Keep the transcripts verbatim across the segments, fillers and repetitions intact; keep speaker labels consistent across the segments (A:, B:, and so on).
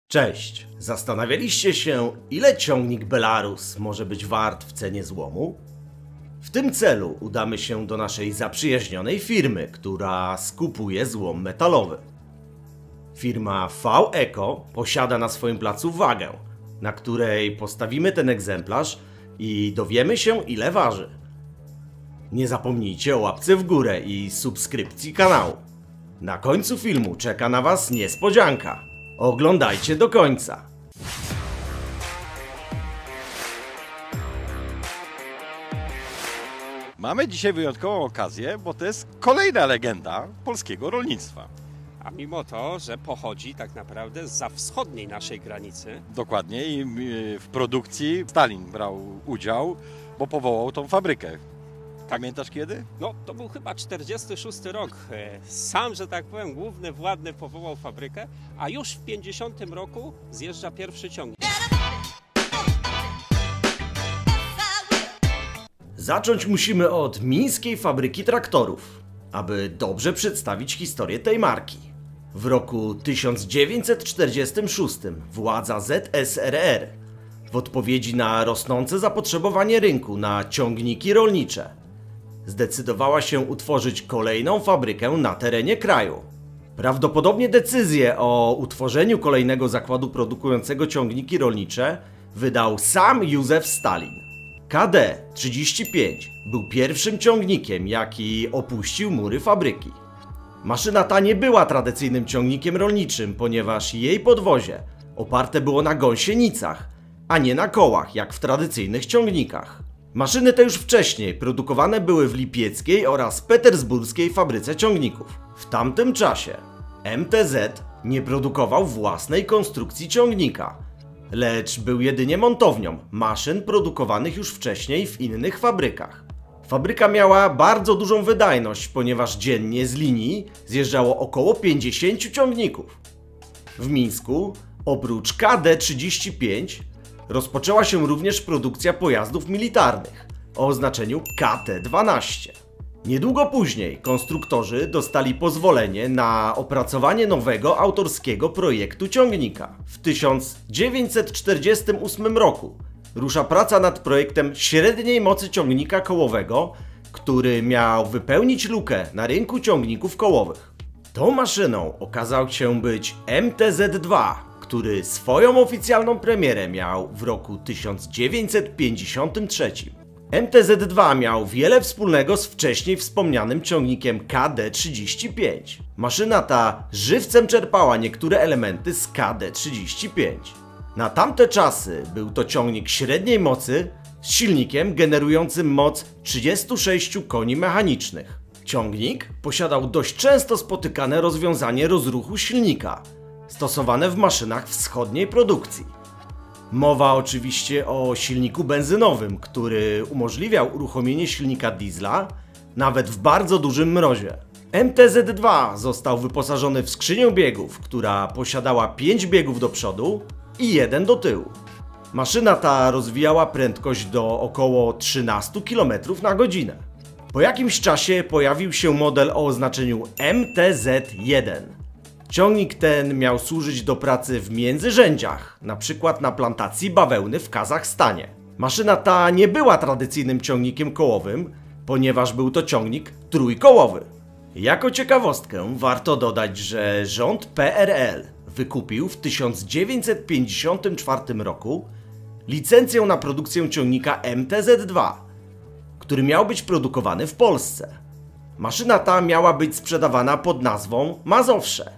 A: Cześć! Zastanawialiście się, ile ciągnik Belarus może być wart w cenie złomu? W tym celu udamy się do naszej zaprzyjaźnionej firmy, która skupuje złom metalowy. Firma V-Eco posiada na swoim placu wagę, na której postawimy ten egzemplarz i dowiemy się, ile waży. Nie zapomnijcie o łapce w górę i subskrypcji kanału. Na końcu filmu czeka na Was niespodzianka. Oglądajcie do końca.
B: Mamy dzisiaj wyjątkową okazję, bo to jest kolejna legenda polskiego rolnictwa.
C: A mimo to, że pochodzi tak naprawdę zza wschodniej naszej granicy.
B: Dokładnie, i w produkcji Stalin brał udział, bo powołał tą fabrykę. Pamiętasz kiedy?
C: No, to był chyba czterdziesty szósty rok. Sam, że tak powiem, główny władny powołał fabrykę, a już w pięćdziesiątym roku zjeżdża pierwszy ciągnik.
A: Zacząć musimy od mińskiej fabryki traktorów, aby dobrze przedstawić historię tej marki. W roku tysiąc dziewięćset czterdziestym szóstym władza Z S R R w odpowiedzi na rosnące zapotrzebowanie rynku na ciągniki rolnicze zdecydowała się utworzyć kolejną fabrykę na terenie kraju. Prawdopodobnie decyzję o utworzeniu kolejnego zakładu produkującego ciągniki rolnicze wydał sam Józef Stalin. K D trzydzieści pięć był pierwszym ciągnikiem, jaki opuścił mury fabryki. Maszyna ta nie była tradycyjnym ciągnikiem rolniczym, ponieważ jej podwozie oparte było na gąsienicach, a nie na kołach, jak w tradycyjnych ciągnikach. Maszyny te już wcześniej produkowane były w lipieckiej oraz petersburskiej fabryce ciągników. W tamtym czasie M T Z nie produkował własnej konstrukcji ciągnika, lecz był jedynie montownią maszyn produkowanych już wcześniej w innych fabrykach. Fabryka miała bardzo dużą wydajność, ponieważ dziennie z linii zjeżdżało około pięćdziesięciu ciągników. W Mińsku, oprócz K D trzydzieści pięć, rozpoczęła się również produkcja pojazdów militarnych o oznaczeniu K T dwanaście. Niedługo później konstruktorzy dostali pozwolenie na opracowanie nowego autorskiego projektu ciągnika. W tysiąc dziewięćset czterdziestym ósmym roku rusza praca nad projektem średniej mocy ciągnika kołowego, który miał wypełnić lukę na rynku ciągników kołowych. Tą maszyną okazał się być M T Z dwa, który swoją oficjalną premierę miał w roku tysiąc dziewięćset pięćdziesiątym trzecim. M T Z dwa miał wiele wspólnego z wcześniej wspomnianym ciągnikiem K D trzydzieści pięć. Maszyna ta żywcem czerpała niektóre elementy z K D trzydzieści pięć. Na tamte czasy był to ciągnik średniej mocy z silnikiem generującym moc trzydziestu sześciu koni mechanicznych. Ciągnik posiadał dość często spotykane rozwiązanie rozruchu silnika, stosowane w maszynach wschodniej produkcji. Mowa oczywiście o silniku benzynowym, który umożliwiał uruchomienie silnika diesla nawet w bardzo dużym mrozie. M T Z dwa został wyposażony w skrzynię biegów, która posiadała pięć biegów do przodu i jeden do tyłu. Maszyna ta rozwijała prędkość do około trzynastu kilometrów na godzinę. Po jakimś czasie pojawił się model o oznaczeniu M T Z jeden. Ciągnik ten miał służyć do pracy w międzyrzędziach, np. na plantacji bawełny w Kazachstanie. Maszyna ta nie była tradycyjnym ciągnikiem kołowym, ponieważ był to ciągnik trójkołowy. Jako ciekawostkę warto dodać, że rząd P R L wykupił w tysiąc dziewięćset pięćdziesiątym czwartym roku licencję na produkcję ciągnika M T Z dwa, który miał być produkowany w Polsce. Maszyna ta miała być sprzedawana pod nazwą Mazowsze.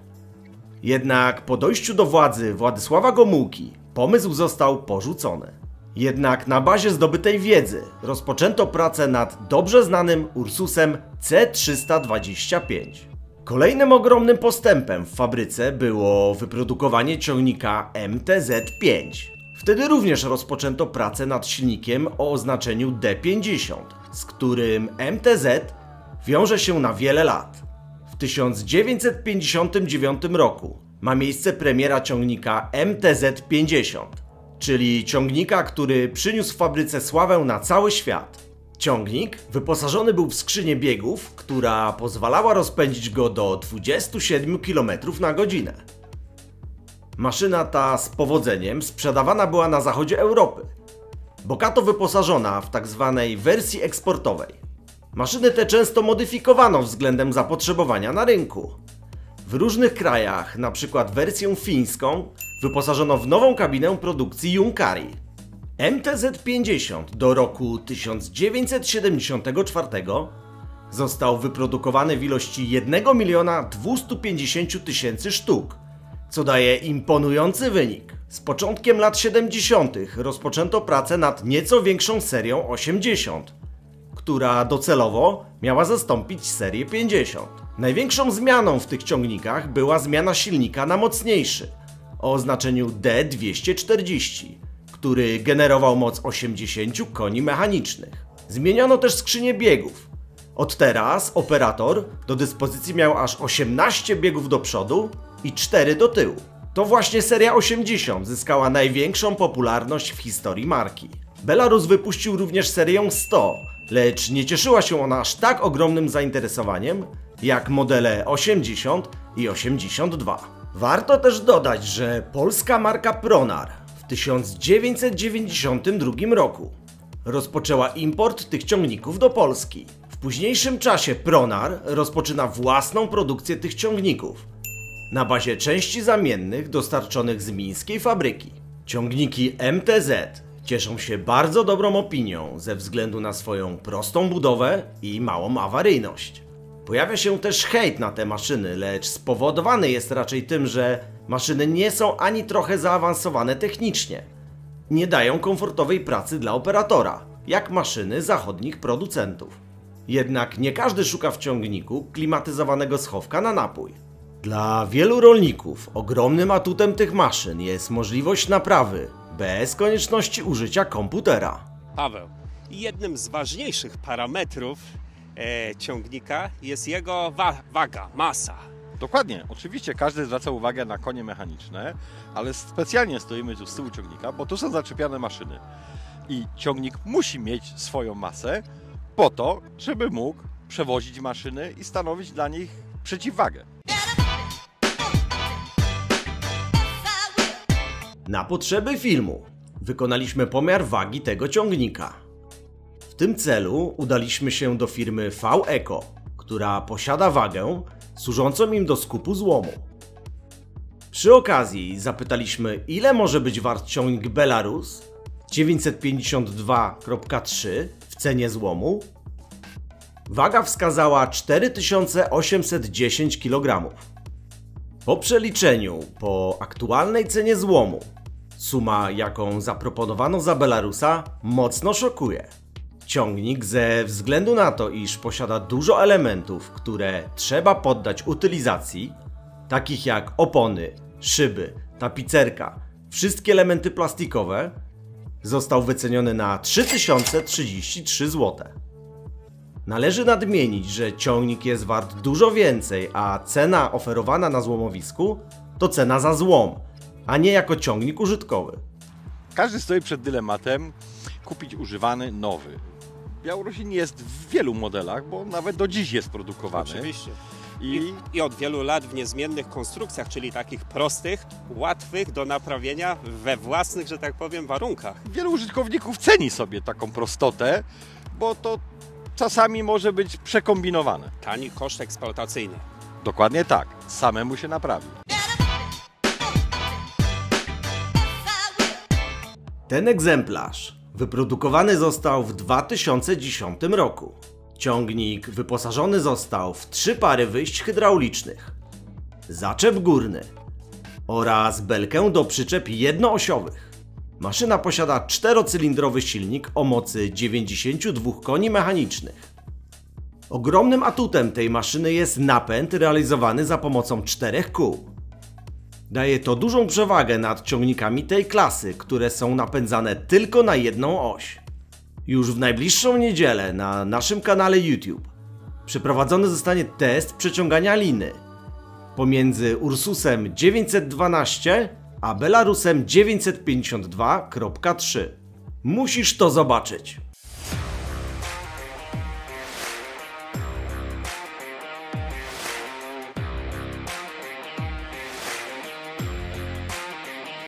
A: Jednak po dojściu do władzy Władysława Gomułki pomysł został porzucony. Jednak na bazie zdobytej wiedzy rozpoczęto pracę nad dobrze znanym Ursusem C trzysta dwadzieścia pięć. Kolejnym ogromnym postępem w fabryce było wyprodukowanie ciągnika M T Z pięć. Wtedy również rozpoczęto pracę nad silnikiem o oznaczeniu D pięćdziesiąt, z którym M T Z wiąże się na wiele lat. W tysiąc dziewięćset pięćdziesiątym dziewiątym roku ma miejsce premiera ciągnika M T Z pięćdziesiąt, czyli ciągnika, który przyniósł fabryce sławę na cały świat. Ciągnik wyposażony był w skrzynię biegów, która pozwalała rozpędzić go do dwudziestu siedmiu kilometrów na godzinę. Maszyna ta z powodzeniem sprzedawana była na zachodzie Europy, bogato wyposażona w tzw. wersji eksportowej. Maszyny te często modyfikowano względem zapotrzebowania na rynku. W różnych krajach, np. wersję fińską, wyposażono w nową kabinę produkcji Junkari. M T Z pięćdziesiąt do roku tysiąc dziewięćset siedemdziesiątego czwartego został wyprodukowany w ilości jeden milion dwieście pięćdziesiąt tysięcy sztuk, co daje imponujący wynik. Z początkiem lat siedemdziesiątych rozpoczęto pracę nad nieco większą serią osiemdziesiąt, która docelowo miała zastąpić serię pięćdziesiąt. Największą zmianą w tych ciągnikach była zmiana silnika na mocniejszy, o oznaczeniu D dwieście czterdzieści, który generował moc osiemdziesiąt koni mechanicznych. Zmieniono też skrzynię biegów. Od teraz operator do dyspozycji miał aż osiemnaście biegów do przodu i cztery do tyłu. To właśnie seria osiemdziesiąt zyskała największą popularność w historii marki. Belarus wypuścił również serię sto, lecz nie cieszyła się ona aż tak ogromnym zainteresowaniem jak modele osiemdziesiąt i osiemdziesiąt dwa. Warto też dodać, że polska marka Pronar w tysiąc dziewięćset dziewięćdziesiątym drugim roku rozpoczęła import tych ciągników do Polski. W późniejszym czasie Pronar rozpoczyna własną produkcję tych ciągników na bazie części zamiennych dostarczonych z mińskiej fabryki. Ciągniki M T Z cieszą się bardzo dobrą opinią ze względu na swoją prostą budowę i małą awaryjność. Pojawia się też hejt na te maszyny, lecz spowodowany jest raczej tym, że maszyny nie są ani trochę zaawansowane technicznie. Nie dają komfortowej pracy dla operatora, jak maszyny zachodnich producentów. Jednak nie każdy szuka w ciągniku klimatyzowanego schowka na napój. Dla wielu rolników ogromnym atutem tych maszyn jest możliwość naprawy bez konieczności użycia komputera.
C: Paweł, jednym z ważniejszych parametrów e, ciągnika jest jego wa waga, masa.
B: Dokładnie, oczywiście każdy zwraca uwagę na konie mechaniczne, ale specjalnie stoimy tu z tyłu ciągnika, bo tu są zaczepiane maszyny. I ciągnik musi mieć swoją masę po to, żeby mógł przewozić maszyny i stanowić dla nich przeciwwagę.
A: Na potrzeby filmu wykonaliśmy pomiar wagi tego ciągnika. W tym celu udaliśmy się do firmy V-Eco, która posiada wagę służącą im do skupu złomu. Przy okazji zapytaliśmy, ile może być wart ciągnik Belarus dziewięćset pięćdziesiąt dwa kropka trzy w cenie złomu. Waga wskazała cztery tysiące osiemset dziesięć kilogramów. Po przeliczeniu po aktualnej cenie złomu suma, jaką zaproponowano za Belarusa, mocno szokuje. Ciągnik ze względu na to, iż posiada dużo elementów, które trzeba poddać utylizacji, takich jak opony, szyby, tapicerka, wszystkie elementy plastikowe, został wyceniony na trzy tysiące trzydzieści trzy złote. Należy nadmienić, że ciągnik jest wart dużo więcej, a cena oferowana na złomowisku to cena za złom, a nie jako ciągnik użytkowy.
B: Każdy stoi przed dylematem kupić używany, nowy. Białorusin jest w wielu modelach, bo nawet do dziś jest produkowany.
C: Oczywiście.
B: I...
C: I, I od wielu lat w niezmiennych konstrukcjach, czyli takich prostych, łatwych do naprawienia we własnych, że tak powiem, warunkach.
B: Wielu użytkowników ceni sobie taką prostotę, bo to czasami może być przekombinowane.
C: Tani koszt eksploatacyjny.
B: Dokładnie tak, samemu się naprawi.
A: Ten egzemplarz wyprodukowany został w dwa tysiące dziesiątym roku. Ciągnik wyposażony został w trzy pary wyjść hydraulicznych, zaczep górny oraz belkę do przyczep jednoosiowych. Maszyna posiada czterocylindrowy silnik o mocy dziewięćdziesiąt dwa koni mechanicznych. Ogromnym atutem tej maszyny jest napęd realizowany za pomocą czterech kół. Daje to dużą przewagę nad ciągnikami tej klasy, które są napędzane tylko na jedną oś. Już w najbliższą niedzielę na naszym kanale YouTube przeprowadzony zostanie test przeciągania liny pomiędzy Ursusem dziewięćset dwanaście a Belarusem dziewięćset pięćdziesiąt dwa kropka trzy. Musisz to zobaczyć.